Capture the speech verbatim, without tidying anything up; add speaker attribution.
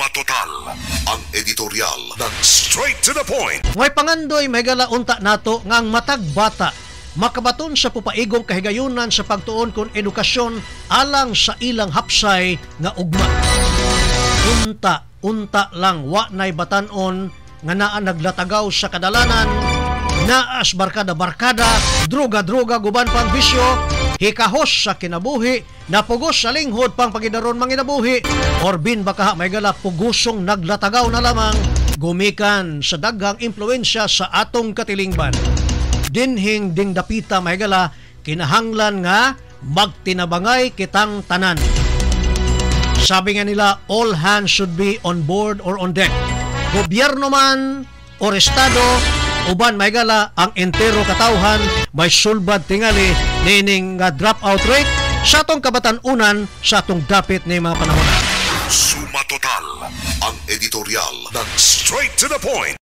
Speaker 1: Suma Total, ang editorial ng Straight to the Point.
Speaker 2: Way pangandoy may galaunta nato ngang matag bata makabaton sa pupaigong kahigayunan sa pagtuon kon edukasyon alang sa ilang hapsay nga ugma. Unta, unta lang wa nay batanon nga naa naglatagaw sa kadalanan, naas barkada-barkada, droga-droga guban pang bisyo, hikahos sa kinabuhi, napugos sa linghod pang pagidaron manginabuhi, or bin baka may gala pugusong naglatagaw na lamang gumikan sa daghang impluensya sa atong katilingban. Dinhing ding dapita may gala kinahanglan nga magtinabangay kitang tanan. Sabi nga nila, all hands should be on board or on deck. Gobyerno man o estado, uban may gala ang entero katawhan may sulbad tingali nining nga dropout rate sa atong kabatan-unan sa atong dapit ni mga panahon.
Speaker 1: Suma Total, ang editorial ng Straight to the Point.